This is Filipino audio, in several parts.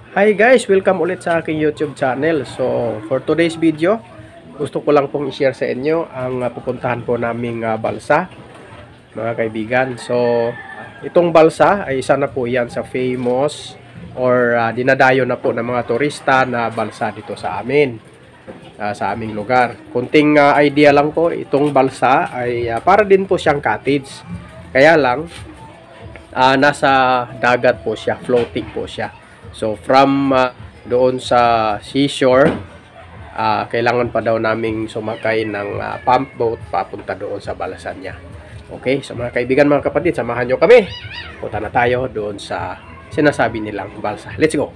Hi guys! Welcome ulit sa aking YouTube channel. So, for today's video, gusto ko lang pong i-share sa inyo ang pupuntahan po naming balsa, mga kaibigan. So, itong balsa ay isa na po yan sa famous or dinadayo na po ng mga turista na balsa dito sa amin, sa aming lugar. Kunting idea lang po, itong balsa ay para din po siyang cottage. Kaya lang, nasa dagat po siya, floating po siya. So from doon sa seashore, kailangan pa daw naming sumakay ng pump boat papunta doon sa balasan niya. Okay, so mga kaibigan, mga kapatid, samahan nyo kami. Punta na tayo doon sa sinasabi nilang balsa. Let's go!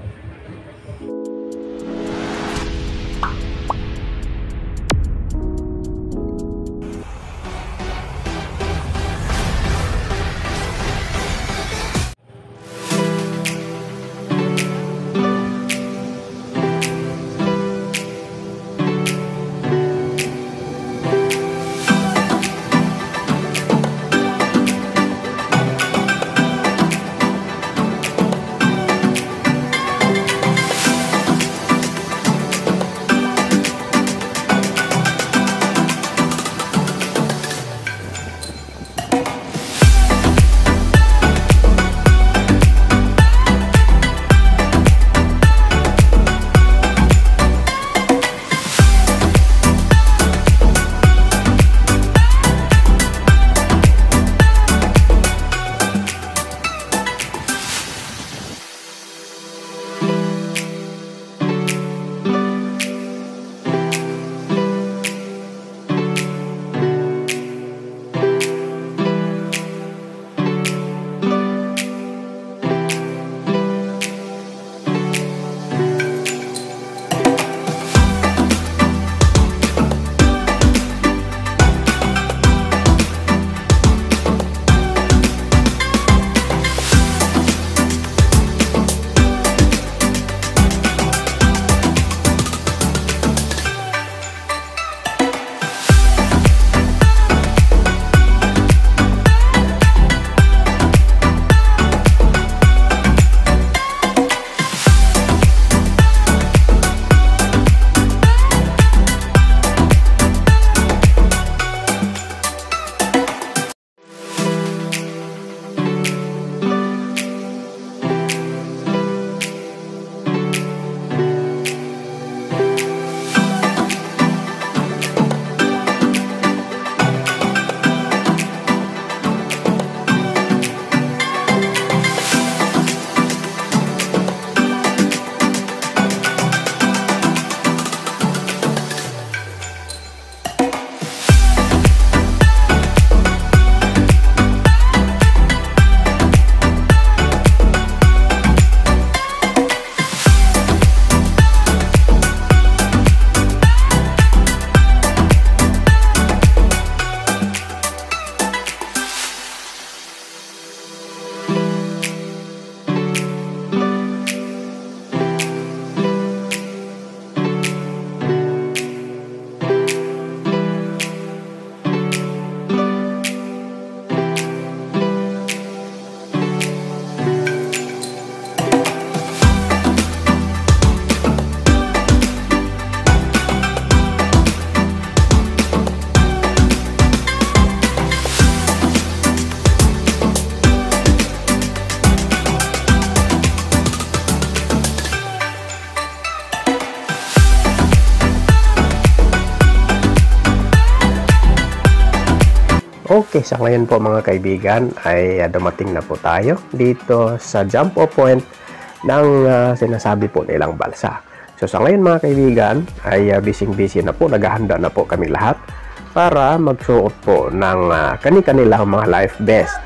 Okay, sa ngayon po mga kaibigan ay dumating na po tayo dito sa jump off point ng sinasabi po nilang balsa. So sa ngayon mga kaibigan ay busy na po, naghahanda na po kami lahat para magsuot po ng kani-kanilang mga life vest.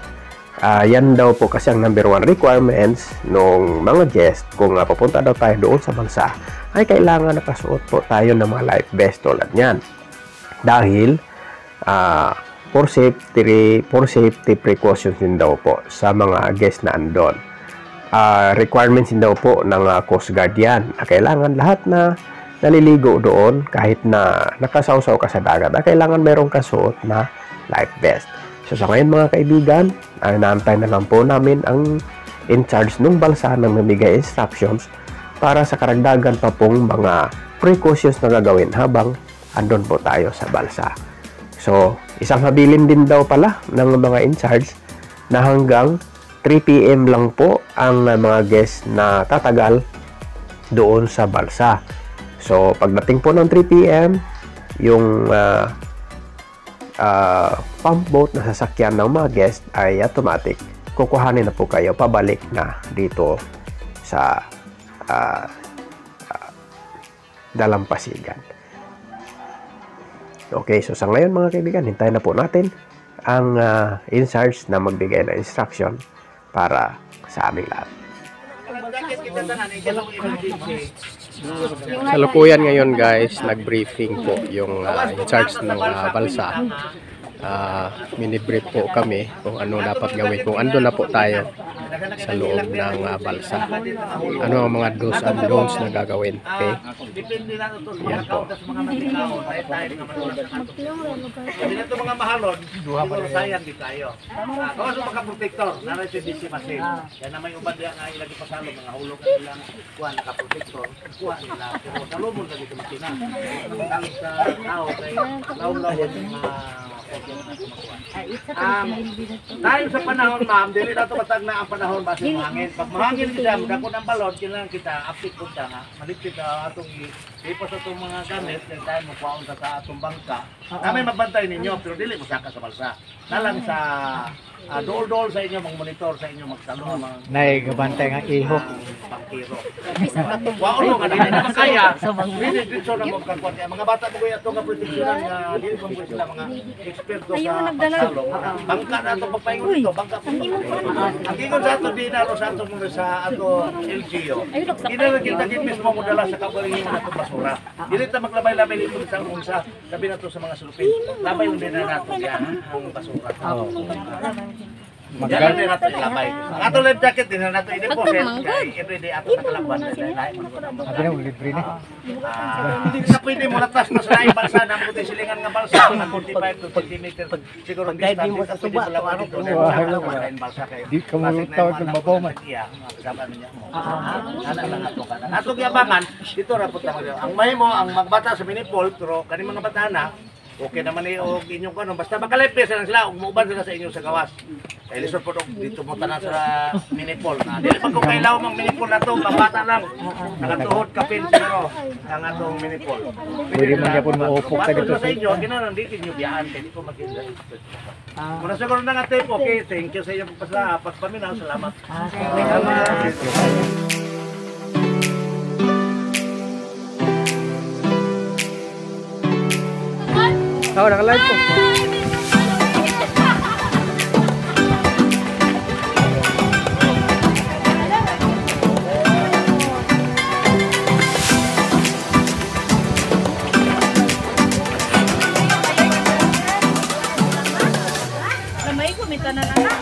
Yan daw po kasi ang number 1 requirements ng mga guest kung papunta daw tayo doon sa balsa ay kailangan nakasuot po tayo ng mga life vest tulad niyan. Dahil for safety precautions din daw po sa mga guests na andon. Requirements din daw po ng Coast Guard yan. Kailangan lahat na naliligo doon kahit na nakasawsaw ka sa dagat, kailangan mayroong kasuot na life vest. So sa ngayon mga kaibigan, naantay na lang po namin ang in charge ng balsa na mamigay instructions para sa karagdagan pa pong mga precautions na gagawin habang andun po tayo sa balsa. So, isang habilin din daw pala ng mga in charge na hanggang 3 PM lang po ang mga guest na tatagal doon sa balsa. So, pagdating po ng 3 PM, yung pump boat na sasakyan ng mga guest ay automatic. Kukuhanin na po kayo pabalik na dito sa dalampasigan. Okay, so sa ngayon mga kaibigan, hintayin na po natin ang in charge na magbigay ng instruction para sa aming lahat. Kalukuyan ngayon guys, nag-briefing po yung in charge ng balsa. Mini-brief po kami kung ano dapat gawin kung ando na po tayo sa loob ng balsa. Ano ang mga do's and don'ts na gagawin. Okay? Yan po. Ito mga mahalon, siguro sayang di tayo. Kung sa mga protector, naray sa DC machine. Yan na may ubad yan nga ilagi pa sa mga hulog na ilang kuha naka-protector. Kuha nila. Pero sa lumon lagi sa makina. Ang sa tao, kay law-law yung dahil sa panahon ma'am, dili na ito matag na ang panahon base mahangin. Pag mahangin kita, magkakot ng balon, kailangan kita update ko siya nga. Malipit atong ipos atong mga gamit, kaya tayo magpaon sa atong bangka. Kami magbantay ninyo, pero dili mo saka sa balsa. Nalang sa dool-dool sa inyo, mag-monitor sa inyo, magsalo mga naigabantay nga iho. pangkiro. Waulo nga, dili na makaya. Dili dito na magkakuan. Mga bata mo kuya itong kaproteksyonan nga, dili mo sila mga eksperto sa pagsalo. Bangka na itong pagpahingon ito, bangka po. Ang ingon sa ito, di na sa ito muna sa ato LGO. Kinalagin na mismo mo dala sa kabaringin na itong basura. Dili na maglabay-labay dito sa unsa, sabi na ito sa mga sulupin. Labay mo din na natin yan, ang basura. Diyan din natin ilabay. Ang ato life jacket din na nato i-deposit. Kaya everyday ato nakalaban. Sabi na, libre na. Sa pwede mo latas na sa laing balsa na mga silingan nga balsa na 45 to 50 meter. Siguro distance dito pwede mo laban dito. Sa laing balsa kayo. Di ka tawag ng babaw man. Kasama niya mo. Anak lang ato ka na. Ato giabangan, dito rapot lang. Ang mahimo, ang magbata sa minipol, pero kani mga bata na, okay naman o inyong kanon. Basta makalipis lang sila, umuban sila sa inyo sa gawas. Kaya lisod po dito mo tanan sa minipol. Dili pa kung kailaw mang minipol na ito, babata lang. Nakatuhod kapin siguro ang atong minipol. Pwede man niya po maupok sa dito sa inyo, gano'n, hindi kinyo biyaan. Kaya di ko magkinda. Muna siguro na nga tape, okay. Thank you sa inyo pagpaminaw. Salamat. Salamat. Oh, naka-live po. Lamay ko, minta na lang.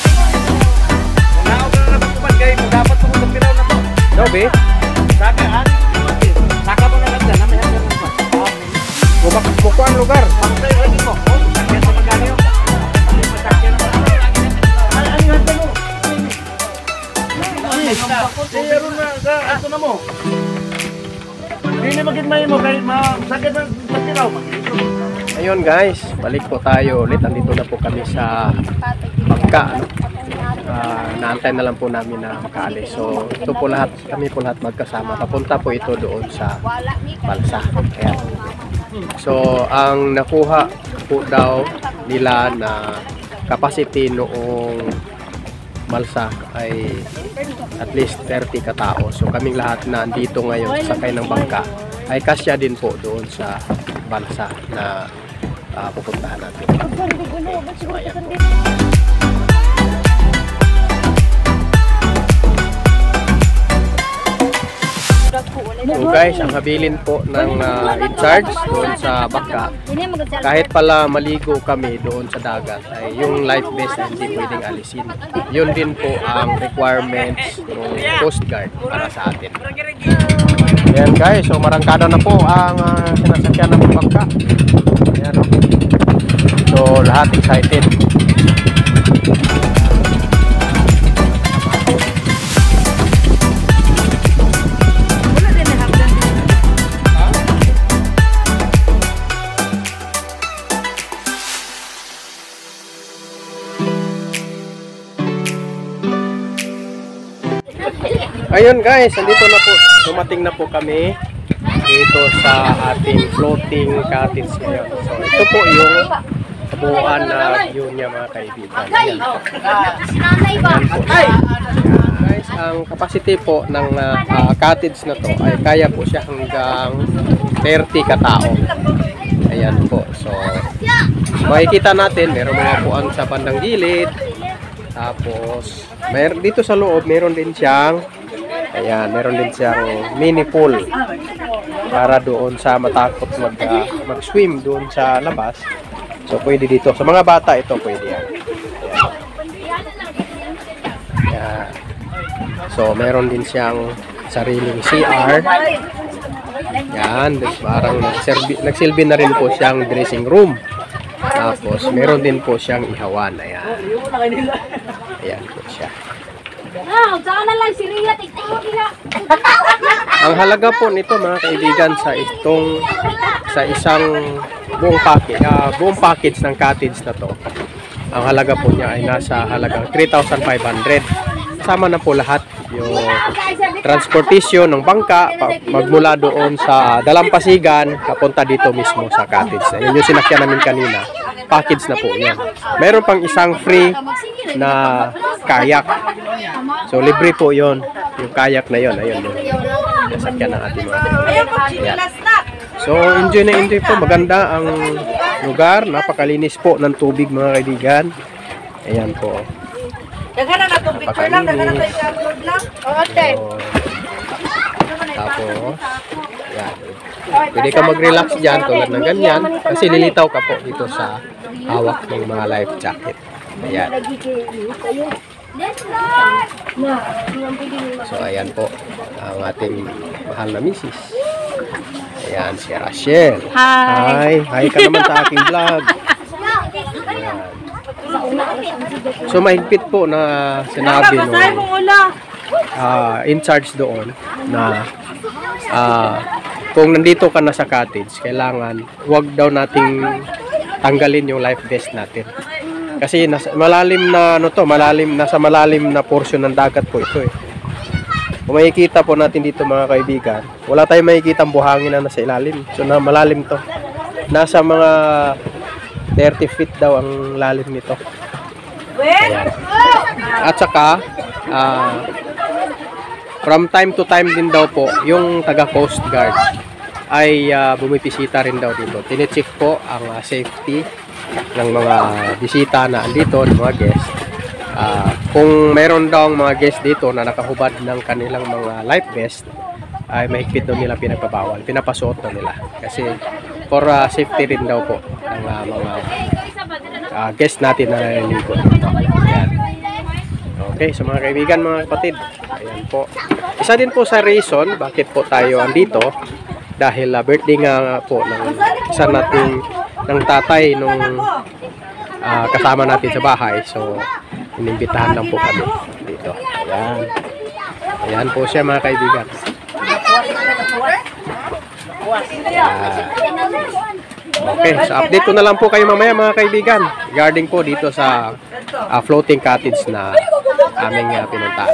Unaw ka na napagkuman kayo, dapat pumunta pinaw na to. No, be? Saka, saka mo na lang dyan, may hanggang ng pas. Mukha ang lugar. Pagkay, ay mo. Sakyan sa maganyo. Sakyan na maganyo. Ano yung handa mo? Pero na, ato na mo. Hindi na magigmay mo, kahit sakyan na pagkiraw. Ayun guys, balik po tayo ulit. Andito na po kami sa bangka. Naantay na lang po namin na makaalis. So ito po lahat, kami po lahat magkasama. Papunta po ito doon sa balsa. Ayan. So ang nakuha po daw nila na capacity noong balsa ay at least 30 katao. So kaming lahat na andito ngayon sakay ng bangka ay kasya din po doon sa balsa na pupuntahan natin. So ayan po. So guys, ang habilin po ng in charge doon sa bangka, kahit pala maligo kami doon sa dagat, ay yung life vest ay hindi pwedeng alisin. Yun din po ang requirements ng Coast Guard para sa atin. Ayan guys, so marangkada na po ang sinasakyan ng bangka. Ayan, no? So lahat excited. Ayun guys, andito na po. Dumating na po kami dito sa ating floating cottage ngayon. So ito po yung kabuuan na view niya mga kaibigan. Ayan. Guys, ang capacity po ng cottage na to ay kaya po siya hanggang 30 katao. Ayan po. So makikita natin, meron mga puan sa bandang gilid. Tapos dito sa loob meron din siyang meron din siyang mini pool para doon sa matakot mag-swim doon sa labas. So pwede dito. Sa mga bata ito pwede yan. Ayan. So meron din siyang sariling CR. Yan, parang nagsilbi na rin po siyang dressing room. Tapos meron din po siyang ihawan. Ayan. Ayan po siya. Ang halaga po nito mga kaibigan sa isang buong package ng cottage na to. Ang halaga po niya ay nasa halagang 3,500. Kasama na po lahat yung transportation ng bangka magmula doon sa Dalampasigan papunta dito mismo sa cottage. Ayun yung sinakyan namin kanina. Package na po yan. Meron pang isang free na kayak. So libre po yon, yung kayak na yon. Ayun yung nasakyan ng ating mga kaibigan. So enjoy na enjoy po. Maganda ang lugar. Napakalinis po ng tubig mga kaibigan. Ayan po. Napakalinis. Tapos yan. Pwede ka mag-relax dyan tulad ng ganyan kasi lilitaw ka po dito sa hawak ng mga life jacket. Ayan. So ayan po ang ating mahal na misis. Ayan si Rachel. Hi. Hi ka naman sa aking vlog. Ayan. So mahigpit po na sinabi nung in charge doon na kung nandito ka na sa cottage, kailangan wag daw nating tanggalin yung life vest natin. Kasi nasa malalim na nasa malalim na portion ng dagat po ito eh. Kung makikita po natin dito mga kaibigan, wala tayong makikita ang buhangin na nasa ilalim. So na malalim to. Nasa mga 30 feet daw ang lalim nito. Ayan. At saka from time to time din daw po yung taga Coast Guard ay bumipisita rin daw dito. Tine-check po ang safety ng mga bisita na andito, ng mga guest. Kung meron daw mga guest dito na nakahubad ng kanilang mga life vest, ay mahigpit daw nila pinagpabawal. Pinapasuot daw nila. Kasi for safety rin daw po ng mga guest natin na naliligo. Ayan. Okay, so mga kaibigan, mga kapatid, ayan po. Isa din po sa reason bakit po tayo andito dahil birthday nga po ng isa nating ng tatay nung kasama natin sa bahay. So inimbitahan lang po kami dito. Ayan. Ayan po siya mga kaibigan. Okay, so update ko na lang po kayo mamaya mga kaibigan regarding po dito sa floating cottage na aming pinuntahan.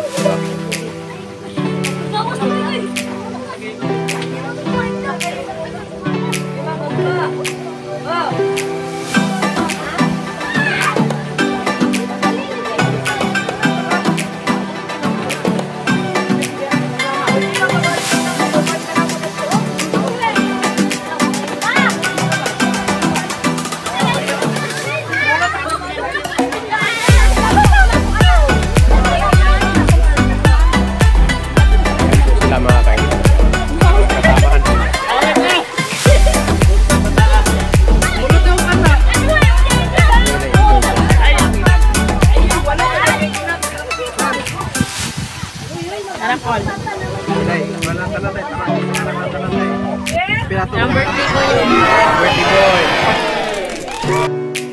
Birthday boy.